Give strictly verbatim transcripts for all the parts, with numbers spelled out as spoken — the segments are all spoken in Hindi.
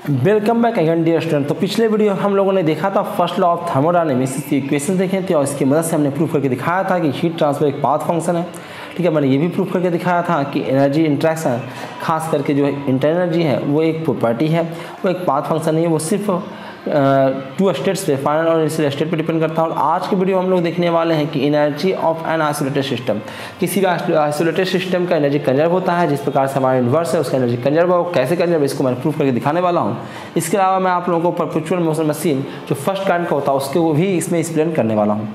Welcome back again dear student. तो पिछले वीडियो हम लोगों ने देखा था फर्स्ट लॉ ऑफ थर्मोडायनेमिक्स की इक्वेशन देखे थे और इसकी मदद से हमने प्रूफ करके दिखाया था कि हीट ट्रांसफर एक पाथ फंक्शन है। ठीक है, मैंने ये भी प्रूफ करके दिखाया था कि एनर्जी इंट्रैक्शन खास करके जो इंटर एनर्जी है वो एक प्रॉपर्टी है, वो एक पाथ फंक्शन नहीं है, वो सिर्फ टू स्टेट्स पे फाइनल और इनिशियल स्टेट पे डिपेंड करता है। और आज के वीडियो हम लोग देखने वाले हैं कि energy of an isolated system, किसी भी आइसोलेटेड सिस्टम का एनर्जी कंजर्व होता है। जिस प्रकार से हमारा यूनिवर्स है उसका एनर्जी कंजर्व है, वो कैसे कंजर्व है इसको मैं प्रूफ करके दिखाने वाला हूँ। इसके अलावा मैं आप लोगों को परपेचुअल मोशन मशीन जो फर्स्ट काइंड का होता है उसके वो भी इसमें एक्सप्लेन करने वाला हूँ।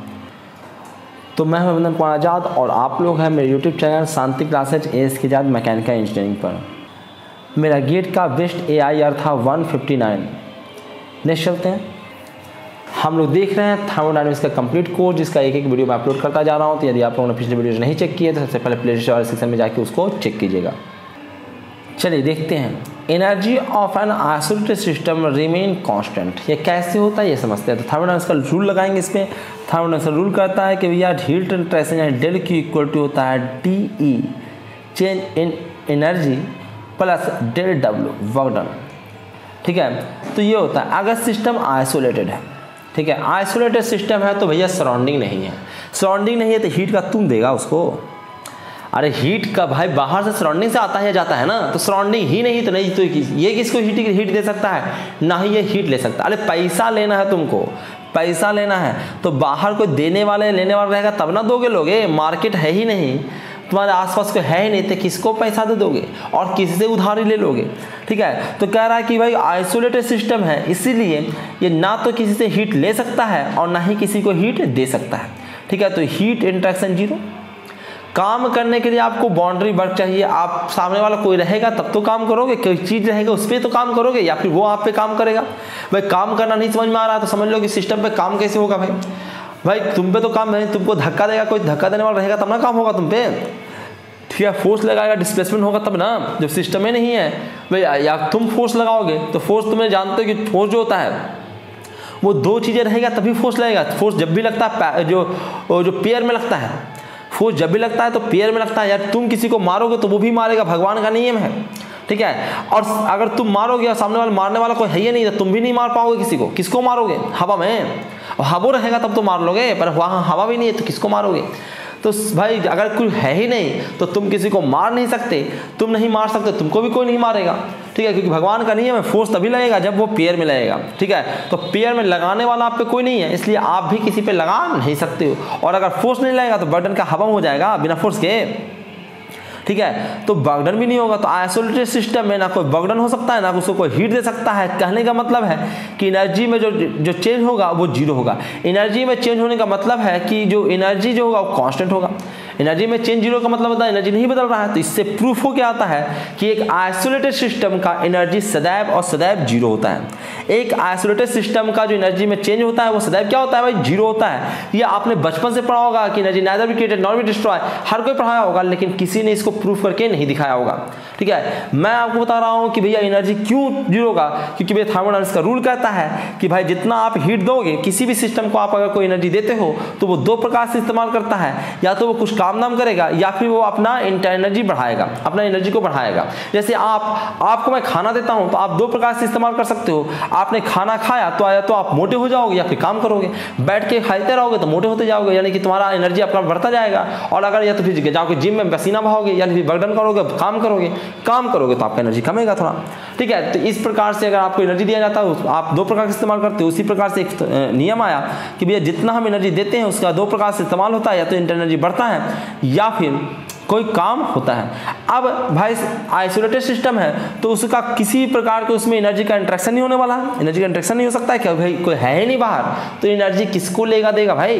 तो मैं हूं वंदन कुमार आजाद और आप लोग हैं मेरे YouTube channel Shanti classes S K Azad mechanical engineering पर। मेरा गेट का बेस्ट ए आई आर था वन फिफ्टी नाइन। नेक्स्ट चलते हैं, हम लोग देख रहे हैं थर्मोडायनेमिक्स का कंप्लीट कोर्स जिसका एक एक वीडियो मैं अपलोड करता जा रहा हूं। तो यदि आप लोगों ने पिछले वीडियो नहीं चेक किए तो सबसे पहले प्लेलिस्ट वाले सेक्शन में जाके उसको चेक कीजिएगा। चलिए देखते हैं, energy of an isolated system remain constant. ये कैसे होता है ये समझते हैं। तो थर्मोडायनेमिक्स का रूल लगाएंगे इस पर। थर्मोडायनेमिक्स का रूल करता है कि भैया हीट इंट्रैक्शन यानी डेल क्यू इक्वल टू होता है D E change in energy plus del W work done. ठीक है, तो ये होता है अगर सिस्टम आइसोलेटेड है। ठीक है, आइसोलेटेड सिस्टम है तो भैया सराउंडिंग नहीं है। सराउंडिंग नहीं है तो हीट का तुम देगा उसको। अरे हीट का भाई बाहर से सराउंडिंग से आता है जाता है ना, तो सराउंडिंग ही नहीं तो नहीं तो ये किसको हीट हीट दे सकता है, ना ही ये हीट ले सकता। अरे पैसा लेना है तुमको, पैसा लेना है तो बाहर कोई देने वाले लेने वाला रहेगा तब ना दोगे लोगे। मार्केट है ही नहीं, तुम्हारे आसपास कोई है ही नहीं, तो किसको पैसा दे दोगे और किसी से उधारी ले लोगे। ठीक है, तो कह रहा है कि भाई आइसोलेटेड सिस्टम है इसीलिए ये ना तो किसी से हीट ले सकता है और ना ही किसी को हीट दे सकता है। ठीक है, तो हीट इंट्रैक्शन जीरो। काम करने के लिए आपको बाउंड्री वर्क चाहिए। आप सामने वाला कोई रहेगा तब तो काम करोगे, कोई चीज़ रहेगा उस पर तो काम करोगे या फिर वो आप पे काम करेगा। भाई काम करना नहीं समझ में आ रहा है तो समझ लो कि सिस्टम पे काम कैसे होगा। भाई भाई तुम पे तो काम नहीं, तुमको धक्का देगा, कोई धक्का देने वाला रहेगा तब ना काम होगा तुम पे। ठीक है, फोर्स लगाएगा डिस्प्लेसमेंट होगा तब ना, जब सिस्टम में नहीं है। भाई या तुम फोर्स लगाओगे तो फोर्स तुम्हें जानते हो कि फोर्स जो होता है वो दो चीज़ें रहेगा तभी फोर्स लगेगा। फोर्स जब भी लगता है जो जो पेयर में लगता है, फोर्स जब भी लगता है तो पेयर में लगता है। यार तुम किसी को मारोगे तो वो भी मारेगा, भगवान का नियम है। ठीक है, और अगर तुम मारोगे और सामने वाले मारने वाला कोई है ही नहीं तो तुम भी नहीं मार पाओगे किसी को। किसको मारोगे, हवा में, और हवा रहेगा तब तो मार लोगे, पर वहाँ हवा भी नहीं है तो किसको मारोगे। तो भाई अगर कोई है ही नहीं तो तुम किसी को मार नहीं सकते, तुम नहीं मार सकते तुमको भी कोई नहीं मारेगा। ठीक है, क्योंकि भगवान का नियम है फोर्स तभी लगेगा जब वो पेयर में लगेगा। ठीक है, तो पेयर में लगाने वाला आप पे कोई नहीं है इसलिए आप भी किसी पे लगा नहीं सकते हो। और अगर फोर्स नहीं लगेगा तो बर्डन का हवा हो जाएगा बिना फोर्स के। ठीक है, तो बर्डन भी नहीं होगा। तो आइसोलेटेड सिस्टम में ना कोई बर्डन हो सकता है ना उसको कोई हीट दे सकता है। कहने का मतलब है कि एनर्जी में जो जो चेंज होगा वो जीरो होगा। एनर्जी में चेंज होने का मतलब है कि जो एनर्जी जो होगा वो कांस्टेंट होगा। एनर्जी में चेंज जीरो का मतलब होता है एनर्जी नहीं बदल रहा है। तो इससे प्रूफ हो क्या आता है कि एक आइसोलेटेड सिस्टम का एनर्जी सदैव और सदैव जीरो होता है। एक आइसोलेटेड सिस्टम का जो एनर्जी में चेंज होता है वो सदैव क्या होता है भाई, जीरो होता है। ये आपने बचपन से पढ़ा होगा कि energy neither be created nor be destroy, हर कोई पढ़ाया होगा लेकिन किसी ने इसको प्रूफ करके नहीं दिखाया होगा। ठीक है, मैं आपको बता रहा हूं कि भैया एनर्जी क्यों जीरो होगा, क्योंकि भैया थर्मोडायनेमिक्स का रूल कहता है कि भाई जितना आप हीट दोगे किसी भी सिस्टम को, आप अगर कोई एनर्जी देते हो तो वो दो प्रकार से इस्तेमाल करता है। या तो वो कुछ काम नाम करेगा या फिर वो अपना एनर्जी बढ़ाएगा, अपना एनर्जी को बढ़ाएगा। जैसे आप आपको मैं खाना देता हूं तो आप दो प्रकार से इस्तेमाल कर सकते हो। आपने खाना खाया तो आया तो आप मोटे हो जाओगे या फिर काम करोगे। बैठ के खाते रहोगे तो मोटे होते जाओगे, यानी कि तुम्हारा एनर्जी अपना बढ़ता जाएगा। और अगर या तो फिर जाओगे जिम में पसीना बहाओगे यानी फिर बर्डन करोगे, काम करोगे काम करोगे तो आपका एनर्जी कमेगा थोड़ा। ठीक है, तो इस प्रकार से अगर आपको एनर्जी दिया जाता है आप दो प्रकार से इस्तेमाल करते हो। उसी प्रकार से एक नियम आया कि भैया जितना हम एनर्जी देते हैं उसका दो प्रकार से इस्तेमाल होता है, या तो इंटर एनर्जी बढ़ता है या फिर कोई काम होता है। अब भाई आइसोलेटेड सिस्टम है तो उसका किसी प्रकार के उसमें एनर्जी का इंट्रैक्शन नहीं होने वाला है। एनर्जी का इंट्रैक्शन नहीं हो सकता है क्या, भाई कोई है ही नहीं बाहर तो एनर्जी किसको लेगा देगा भाई।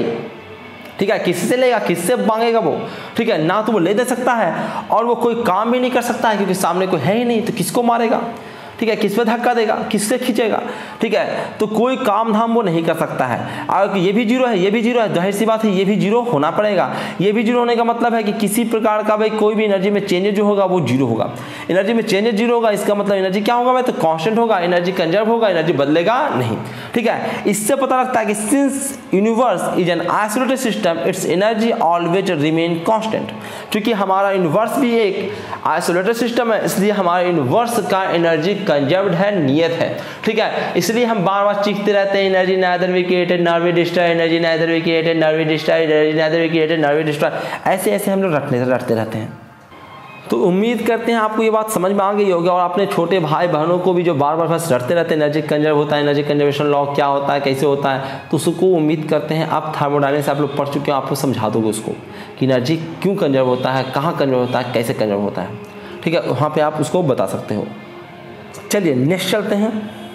ठीक है, किससे लेगा, किससे मांगेगा वो। ठीक है, ना तो वो ले दे सकता है और वो कोई काम भी नहीं कर सकता है क्योंकि सामने कोई है ही नहीं, तो किसको मारेगा। ठीक है, किस पे धक्का देगा, किससे खींचेगा। ठीक है, तो कोई काम धाम वो नहीं कर सकता है। और ये भी जीरो है, ये भी जीरो है, जाहिर सी बात है ये भी जीरो होना पड़ेगा। ये भी जीरो होने का मतलब है कि किसी प्रकार का भाई कोई भी एनर्जी में चेंजेस जो होगा वो जीरो होगा। एनर्जी में चेंजेस जीरो होगा, इसका मतलब एनर्जी क्या होगा भाई, तो कांस्टेंट होगा, एनर्जी कंजर्व होगा, एनर्जी बदलेगा नहीं। ठीक है, इससे पता लगता है कि since universe is an isolated system its energy always remain constant. क्योंकि हमारा यूनिवर्स भी एक आइसोलेटेड सिस्टम है इसलिए हमारे यूनिवर्स का एनर्जी कंजर्व्ड है, नियत है, ठीक है। इसलिए हम बार बार चीखते रहते हैं energy neither be created nor be destroyed, energy neither be created nor be destroyed, energy neither be created nor be destroyed, ऐसे ऐसे हम लोग रटने रटते रहते हैं। तो उम्मीद करते हैं आपको ये बात समझ में आ गई होगी, और अपने छोटे भाई बहनों को भी जो बार बार बस रटते रहते हैं एनर्जी कंजर्व होता है, एनर्जी कंजर्वेशन लॉ क्या होता है, कैसे होता है, तो उसको उम्मीद करते हैं आप थर्मोडायनेमिक्स आप लोग पढ़ चुके हैं, आपको समझा दोगे उसको कि एनर्जी क्यों कंजर्व होता है, कहाँ कंजर्व होता है, कैसे कंजर्व होता है, ठीक है, वहाँ पर आप उसको बता सकते हो। चलिए नेक्स्ट चलते हैं।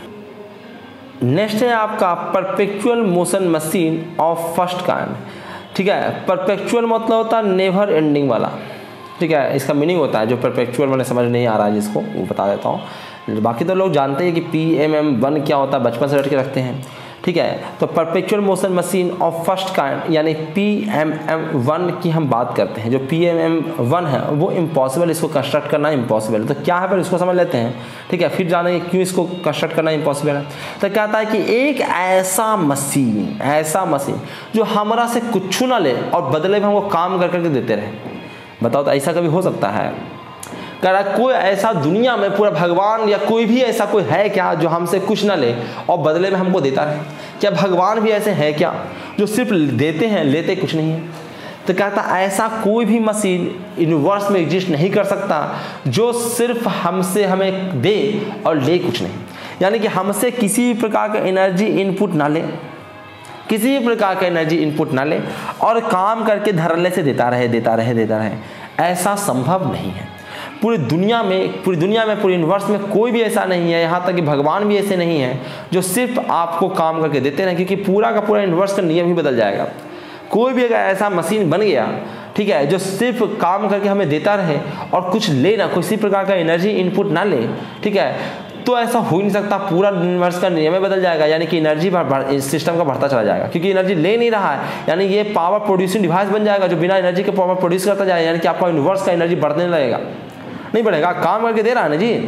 नेक्स्ट है आपका perpetual motion machine of first kind, ठीक है। परपेचुअल मतलब होता है नेवर एंडिंग वाला, ठीक है। इसका मीनिंग होता है जो परपेचुअल मैंने समझ नहीं आ रहा है जिसको वो बता देता हूँ। बाकी तो लोग जानते हैं कि पी एम एम वन क्या होता है, बचपन से रट के रखते हैं, ठीक है। तो perpetual motion machine of first kind यानी पी एम एम वन की हम बात करते हैं। जो पी एम एम वन है वो इम्पॉसिबल, इसको कंस्ट्रक्ट करना इम्पॉसिबल है। तो क्या है पर इसको समझ लेते हैं, ठीक है, फिर जानेंगे क्यों इसको कंस्ट्रक्ट करना इम्पॉसिबल है। तो कहता है कि एक ऐसा मशीन ऐसा मशीन जो हमारा से कुछ ना ले और बदले में हमको काम कर करके देते रहे। बताओ तो ऐसा कभी हो सकता है? कह रहा कोई ऐसा दुनिया में पूरा भगवान या कोई भी ऐसा कोई है क्या जो हमसे कुछ ना ले और बदले में हमको देता रहे? क्या भगवान भी ऐसे हैं क्या जो सिर्फ देते हैं, लेते कुछ नहीं है? तो कहता ऐसा कोई भी मशीन यूनिवर्स में एग्जिस्ट नहीं कर सकता जो सिर्फ हमसे हमें दे और ले कुछ नहीं, यानी कि हमसे किसी प्रकार का एनर्जी इनपुट ना ले, किसी प्रकार का एनर्जी इनपुट ना ले और काम करके धड़ल्ले से देता रहे देता रहे देता रहे। ऐसा संभव नहीं है पूरी दुनिया में, पूरी दुनिया में पूरे यूनिवर्स में कोई भी ऐसा नहीं है, यहाँ तक कि भगवान भी ऐसे नहीं है जो सिर्फ आपको काम करके देते रहें, क्योंकि पूरा का पूरा यूनिवर्स का नियम ही बदल जाएगा। कोई भी अगर ऐसा मशीन बन गया, ठीक है, जो सिर्फ काम करके हमें देता रहे और कुछ ले ना, किसी प्रकार का एनर्जी इनपुट ना ले, ठीक है, तो ऐसा हो ही नहीं सकता। पूरा यूनिवर्स का नियम बदल जाएगा, यानी कि एनर्जी सिस्टम का बढ़ता चला जाएगा, क्योंकि एनर्जी ले नहीं रहा है, यानी ये पावर प्रोड्यूसिंग डिवाइस बन जाएगा जो बिना एनर्जी के पावर प्रोड्यूस करता जाएगा, यानी कि आपका यूनिवर्स का एनर्जी बढ़ने लगेगा, नहीं बढ़ेगा। काम करके दे रहा है ना जी,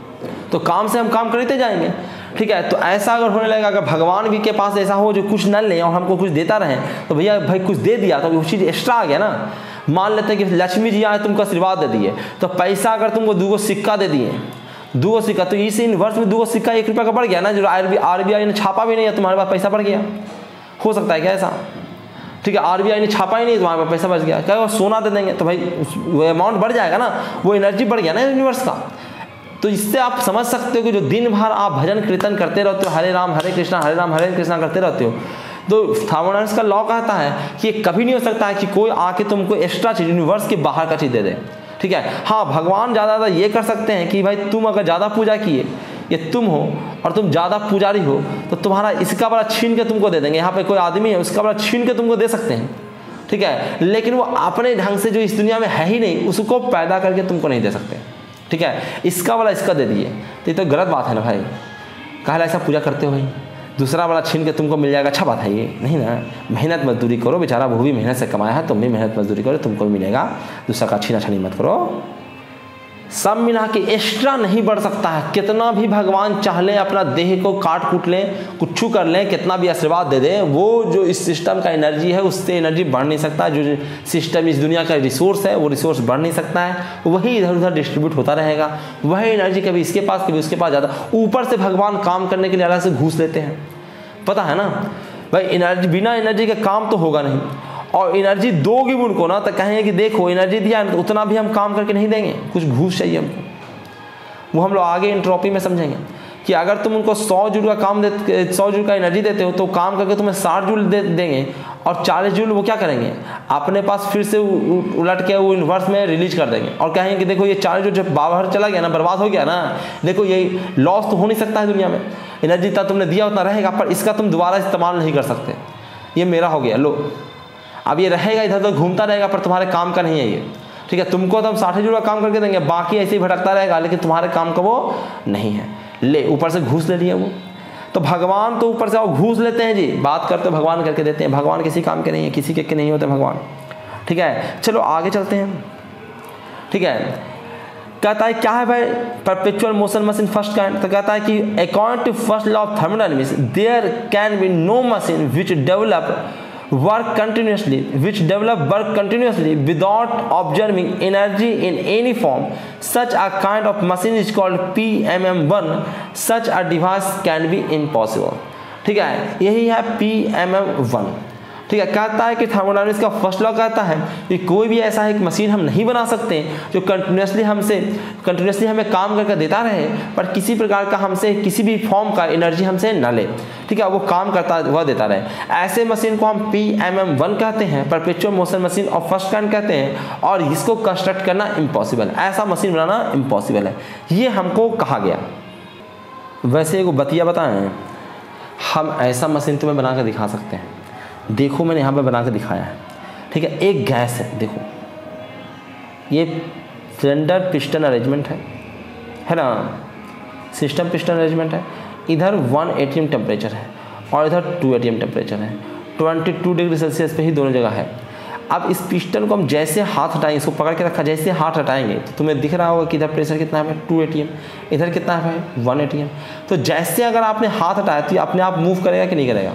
तो काम से हम काम करते जाएंगे, ठीक है। तो ऐसा अगर होने लगेगा, अगर भगवान भी के पास ऐसा हो जो कुछ न ले और हमको कुछ देता रहे, तो भैया भाई कुछ दे दिया तो वो चीज़ एक्स्ट्रा आ गया ना। मान लेते हैं कि लक्ष्मी जी आए तुमको आशीर्वाद दे दिए, तो पैसा अगर तुमको दो सिक्का दे दिए, दो सिक्का, तो इस यूनिवर्स में दो सिक्का एक रुपये का बढ़ गया ना, जो आर बी आई ने छापा भी नहीं है तुम्हारे पास पैसा बढ़ गया। हो सकता है क्या ऐसा? ठीक है, आर बी आई ने छापा ही नहीं, तुम्हारे पास पैसा बच गया, क्या वो सोना दे देंगे तो भाई वो अमाउंट बढ़ जाएगा ना, वो एनर्जी बढ़ गया ना यूनिवर्स का। तो इससे आप समझ सकते हो कि जो दिन भर आप भजन कीर्तन करते रहते हो, हरे राम हरे कृष्णा हरे राम हरे कृष्णा करते रहते हो, तो थर्मोडायनेमिक्स का लॉ कहता है कि कभी नहीं हो सकता है कि कोई आके तुमको एक्स्ट्रा चीज यूनिवर्स के बाहर का चीज़ दे दे, ठीक है। हाँ, भगवान ज़्यादा ज़्यादा ये कर सकते हैं कि भाई तुम अगर ज़्यादा पूजा किए, ये तुम हो और तुम ज़्यादा पुजारी हो, तो तुम्हारा इसका बड़ा छीन के तुमको दे देंगे। यहाँ पे कोई आदमी है, उसका बड़ा छीन के तुमको दे सकते हैं, ठीक है, लेकिन वो अपने ढंग से जो इस दुनिया में है ही नहीं, उसको पैदा करके तुमको नहीं दे सकते, ठीक है। इसका वाला इसका दे दिए, तो ये तो गलत बात है ना भाई। कहा ऐसा पूजा करते हो भाई, दूसरा वाला छीन के तुमको मिल जाएगा, अच्छा बात है ये नहीं ना। मेहनत मजदूरी करो, बेचारा वो भी मेहनत से कमाया है, तुम भी मेहनत मजदूरी करो, तुमको भी मिलेगा, दूसरा का छीना छानी मत करो। सब मिला के एक्स्ट्रा नहीं बढ़ सकता है, कितना भी भगवान चाह लें अपना देह को काट कूट लें, कुछ कर लें, कितना भी आशीर्वाद दे दें, वो जो इस सिस्टम का एनर्जी है उससे एनर्जी बढ़ नहीं सकता। जो सिस्टम इस दुनिया का रिसोर्स है वो रिसोर्स बढ़ नहीं सकता है, वही इधर उधर डिस्ट्रीब्यूट होता रहेगा, वही एनर्जी कभी इसके पास कभी उसके पास ज़्यादा। ऊपर से भगवान काम करने के लिए अलग से घूस लेते हैं, पता है ना भाई। एनर्जी बिना एनर्जी के काम तो होगा नहीं, और एनर्जी दोगे भी उनको ना तो कहेंगे कि देखो एनर्जी दिया तो उतना भी हम काम करके नहीं देंगे, कुछ घूस चाहिए हमको। वो हम लोग आगे एंट्रोपी में समझेंगे कि अगर तुम उनको सौ जूल का काम दे सौ जूल का एनर्जी देते हो, तो काम करके तुम्हें साठ जूल दे देंगे, और चालीस जूल वो क्या करेंगे अपने पास फिर से उलट के वो यूनिवर्स में रिलीज कर देंगे और कहेंगे कि देखो ये चालीस जूल जब बाहर चला गया ना, बर्बाद हो गया ना, देखो ये लॉस तो हो नहीं सकता है दुनिया में, एनर्जी जितना तुमने दिया उतना रहेगा, पर इसका तुम दोबारा इस्तेमाल नहीं कर सकते, ये मेरा हो गया, लो अब ये रहेगा इधर तो घूमता रहेगा, पर तुम्हारे काम का नहीं है ये, ठीक है। तुमको तो हम साठ जुड़ा काम करके देंगे, बाकी ऐसे ही भटकता रहेगा, लेकिन तुम्हारे काम का वो नहीं है। ले ऊपर से घूस ले लिया वो, तो भगवान तो ऊपर से वो घूस लेते हैं जी, बात करते भगवान करके देते हैं। भगवान किसी काम के नहीं है, किसी के, के नहीं होते भगवान, ठीक है। चलो आगे चलते हैं, ठीक है। कहता है क्या है भाई perpetual motion machine first kind, तो कहता है कि according to first law of thermodynamics there can be no machine which develop work continuously, which develop work continuously without observing energy in any form. Such a kind of machine is called P M M one. Such a device can be impossible. ठीक है, यही है P M M one. ठीक है, कहता है कि थर्मोडायनामिक्स का फर्स्ट लॉ कहता है कि कोई भी ऐसा एक मशीन हम नहीं बना सकते जो कंटिन्यूसली हमसे कंटिन्यूसली हमें काम करके देता रहे, पर किसी प्रकार का हमसे किसी भी फॉर्म का एनर्जी हमसे न ले। ठीक है, वो काम करता हुआ देता रहे। ऐसे मशीन को हम P M M one कहते हैं, perpetual motion machine of first kind कहते हैं, और इसको कंस्ट्रक्ट करना इम्पॉसिबल, ऐसा मशीन बनाना इम्पॉसिबल है, ये हमको कहा गया। वैसे एक बतिया बताएं, हम ऐसा मशीन तुम्हें बना कर दिखा सकते हैं। देखो मैंने यहाँ पे बना के दिखाया है। ठीक है, एक गैस है, देखो ये सिलेंडर पिस्टन अरेंजमेंट है है ना, सिस्टम पिस्टन अरेंजमेंट है। इधर वन एटीएम टेम्परेचर है और इधर टू एटीएम टेम्परेचर है, ट्वेंटी टू डिग्री सेल्सियस पे ही दोनों जगह है। अब इस पिस्टन को हम जैसे हाथ हटाएंगे, इसको पकड़ के रखा, जैसे हाथ हटाएंगे तो तुम्हें दिख रहा होगा कि इधर प्रेशर कितना है, टू एटीएम, इधर कितना है, वन एटीएम। तो जैसे अगर आपने हाथ हटाया तो ये अपने आप मूव करेगा कि नहीं करेगा?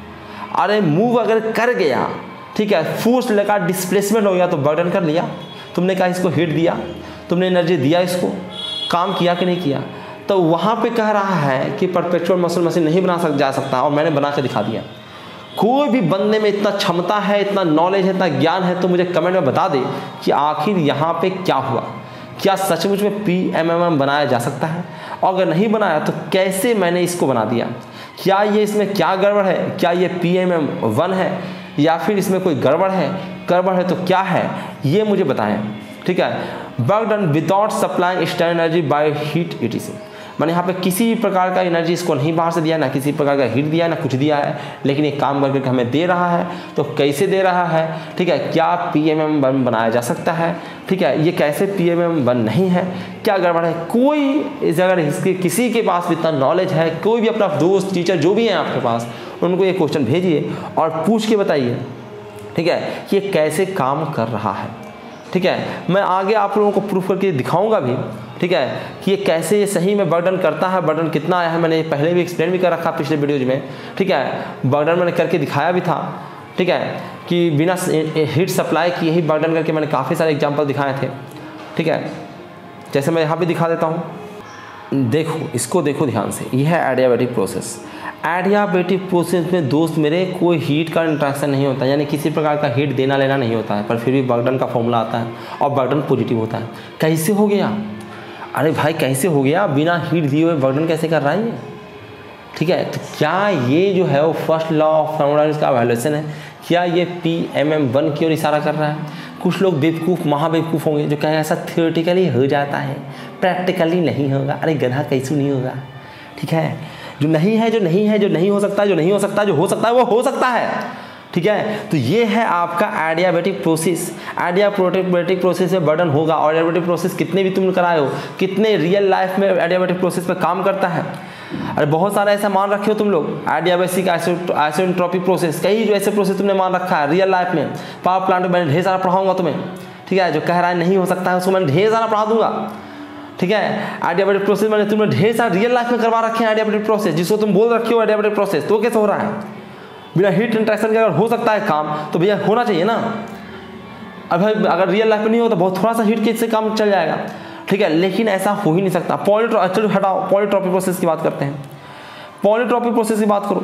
अरे मूव अगर कर गया, ठीक है, फोर्स लगा, डिस्प्लेसमेंट हो गया तो बर्डन कर लिया। तुमने कहा इसको हीट दिया, तुमने एनर्जी दिया, इसको काम किया कि नहीं किया? तो वहाँ पे कह रहा है कि परपेचुअल मसल मशीन नहीं बना सक जा सकता, और मैंने बना कर दिखा दिया। कोई भी बंदे में इतना क्षमता है, इतना नॉलेज है, इतना ज्ञान है, तो मुझे कमेंट में बता दे कि आखिर यहाँ पे क्या हुआ, क्या सचमुच में P M M one बनाया जा सकता है, और अगर नहीं बनाया तो कैसे मैंने इसको बना दिया, क्या ये इसमें क्या गड़बड़ है, क्या ये P M M one है या फिर इसमें कोई गड़बड़ है, गड़बड़ है तो क्या है, ये मुझे बताएं। ठीक है, work done without supplying external energy by heat E T C. मैंने यहाँ पे किसी भी प्रकार का एनर्जी इसको नहीं बाहर से दिया, ना किसी प्रकार का हीट दिया, ना कुछ दिया है, लेकिन ये काम करके हमें दे रहा है। तो कैसे दे रहा है? ठीक है, क्या P M M one बनाया जा सकता है? ठीक है, ये कैसे P M M one नहीं है, क्या गड़बड़ है? कोई अगर इसके किसी के पास इतना नॉलेज है, कोई भी अपना दोस्त, टीचर जो भी है आपके पास, उनको ये क्वेश्चन भेजिए और पूछ के बताइए, ठीक है, कि ये कैसे काम कर रहा है। ठीक है, मैं आगे आप लोगों को प्रूफ करके दिखाऊंगा भी, ठीक है, कि ये कैसे ये सही में बर्डन करता है, बर्डन कितना आया है, मैंने पहले भी एक्सप्लेन भी कर रखा पिछले वीडियोज में। ठीक है, बर्डन मैंने करके दिखाया भी था। ठीक है, कि बिना हीट सप्लाई किए ही बर्डन करके मैंने काफ़ी सारे एग्जाम्पल दिखाए थे। ठीक है, जैसे मैं यहाँ भी दिखा देता हूँ, देखो इसको देखो ध्यान से, यह है एडियाबैटिक प्रोसेस। एडियाबैटिक प्रोसेस में दोस्त मेरे कोई हीट का इंट्रैक्शन नहीं होता, यानी किसी प्रकार का हीट देना लेना नहीं होता है, पर फिर भी बर्डन का फॉर्मूला आता है और बर्डन पॉजिटिव होता है। कैसे हो गया? अरे भाई कैसे हो गया? बिना हीट दिए हुए बर्डन कैसे कर रहा है ये? ठीक है, तो क्या ये जो है वो फर्स्ट लॉ ऑफ थर्मोडायनामिक्स का वायलेशन है? क्या ये P M M one की ओर इशारा कर रहा है? कुछ लोग बेवकूफ़ महाबेवकूफ़ होंगे जो कहें ऐसा थियोरेटिकली हो जाता है, प्रैक्टिकली नहीं होगा। अरे गधा कैसे नहीं होगा? ठीक है, जो नहीं है जो नहीं है जो नहीं हो सकता, जो नहीं हो सकता, जो हो सकता है वो हो सकता है। ठीक है, तो ये है आपका एडियाबैटिक प्रोसेस। एडियाबैटिक प्रोसेस में बर्डन होगा, और एडियाबैटिक प्रोसेस कितने भी तुम कराए हो, कितने रियल लाइफ में एडियाबैटिक प्रोसेस पे काम करता है। अरे बहुत सारा ऐसा मान रखे हो तुम लोग, एडियाबैटिक आइसोट्रोपिक प्रोसेस, कई जो ऐसे प्रोसेस तुमने मान रखा है रियल लाइफ में। पावर प्लांट में मैंने ढेर सारा पढ़ाऊंगा तुम्हें। ठीक है, जो कह रहा है नहीं हो सकता है उसको मैंने ढेर सारा पढ़ा दूंगा। ठीक है, एडियाबैटिक प्रोसेस मैंने तुमने ढेर सारा रियल लाइफ में करवा रखे हैं। एडियाबैटिक प्रोसेस जिसको तुम बोल रखे हो एडियाबैटिक प्रोसेस, तो कैसे हो रहा है? बिना हीट इंट्रैक्शन के अगर हो सकता है काम तो भैया होना चाहिए ना। अब अगर रियल लाइफ में नहीं हो तो बहुत थोड़ा सा हीट के से काम चल जाएगा। ठीक है, लेकिन ऐसा हो ही नहीं सकता। पॉलीट्रॉपिक, चलो हटाओ, पॉलीट्रॉपिक प्रोसेस की बात करते हैं। पॉलीट्रॉपिक प्रोसेस की बात करो।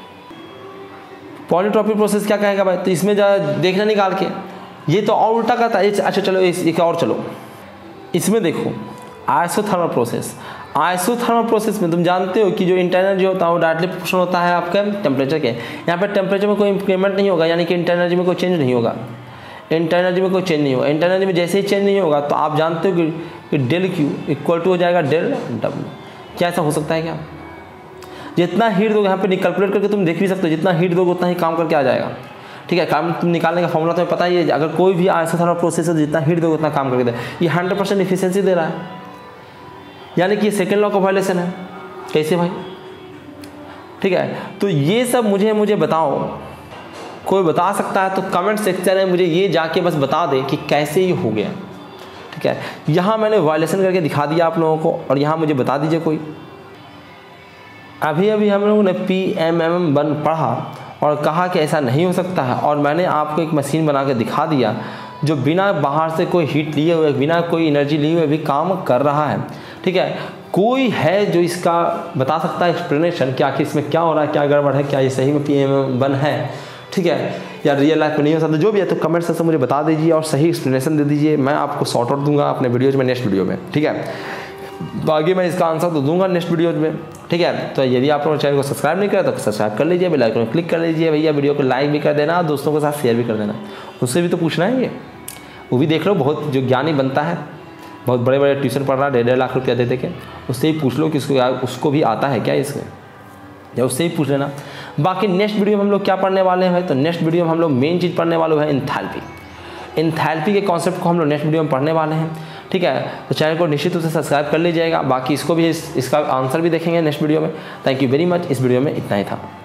पॉलीट्रॉपिक प्रोसेस क्या कहेगा भाई? तो इसमें जा देखना निकाल के, ये तो और उल्टा करता है। अच्छा चलो एक और चलो, इसमें देखो आइसोथर्मल प्रोसेस। आइसोथर्मल प्रोसेस में तुम जानते हो कि जो इंटरनल जो होता है वो डायरेक्टली प्रोपोर्शनल होता है आपके टेम्परेचर के। यहाँ पे टेम्परेचर में कोई इंक्रीमेंट नहीं होगा, यानी कि इंटरनल एनर्जी में कोई चेंज नहीं होगा। इंटरनल एनर्जी में कोई चेंज नहीं होगा। इंटरनल एनर्जी में जैसे ही चेंज नहीं होगा तो आप जानते हो कि, कि डेल क्यू इक्वल टू हो जाएगा डेल डब्ल्यू। क्या ऐसा हो सकता है क्या? जितना हीट दोगे, यहाँ पे कैलकुलेट करके तुम देख भी सकते हो, जितना हीट दोगे उतना ही काम करके आ जाएगा। ठीक है, काम तुम निकालने का फॉर्मूला तुम्हें पता ही है। अगर कोई भी आइसोथर्मल प्रोसेस है जितना हीट दोगे उतना काम करके दे, ये हंड्रेड परसेंट इफिशियंसी दे रहा है, यानी कि ये सेकेंड लॉ का वायलेशन है। कैसे भाई? ठीक है, तो ये सब मुझे मुझे बताओ, कोई बता सकता है तो कमेंट सेक्शन में मुझे ये जाके बस बता दे कि कैसे ये हो गया। ठीक है, यहाँ मैंने वायलेशन करके दिखा दिया आप लोगों को, और यहाँ मुझे बता दीजिए कोई। अभी अभी हम लोगों ने P M M one पढ़ा और कहा कि ऐसा नहीं हो सकता है, और मैंने आपको एक मशीन बना के दिखा दिया जो बिना बाहर से कोई हीट लिए हुए, बिना कोई एनर्जी लिए हुए भी काम कर रहा है। ठीक है, कोई है जो इसका बता सकता है एक्सप्लेनेशन कि आखिर इसमें क्या हो रहा है, क्या गड़बड़ है, क्या ये सही में पी एम वन है, ठीक है, या रियल लाइफ में नहीं हो सकता, जो भी है तो कमेंट सेक्शन मुझे बता दीजिए और सही एक्सप्लेनेशन दे दीजिए। मैं आपको सॉर्ट आउट दूंगा अपने वीडियोज़ में, नेक्स्ट वीडियो में। ठीक है, बाकी मैं इसका आंसर तो दूंगा नेक्स्ट वीडियो में। ठीक है, तो यदि आप लोग चैनल को सब्सक्राइब नहीं करें तो सब्सक्राइब कर लीजिए, बेल आइकन में क्लिक कर लीजिए भैया, वीडियो को लाइक भी कर देना, दोस्तों के साथ शेयर भी कर देना। उससे भी तो पूछना है, ये वो भी देख लो, बहुत जो ज्ञानी बनता है, बहुत बड़े बड़े ट्यूशन पढ़ रहा है, डेढ़ डेढ़ लाख रुपया दे दे के, उससे ही पूछ लो कि उसको उसको भी आता है क्या इसमें, या उससे ही पूछ लेना। बाकी नेक्स्ट वीडियो में हम लोग क्या पढ़ने वाले हैं, तो नेक्स्ट वीडियो में हम लोग मेन चीज़ पढ़ने वाले हैं एंथैल्पी। एंथैल्पी के कॉन्सेप्ट को हम लोग नेक्स्ट वीडियो में पढ़ने वाले हैं। ठीक है, तो चैनल को निश्चित रूप से सब्सक्राइब कर लीजिएगा। बाकी इसको भी इस, इसका आंसर भी देखेंगे नेक्स्ट वीडियो में। Thank you very much. इस वीडियो में इतना ही था।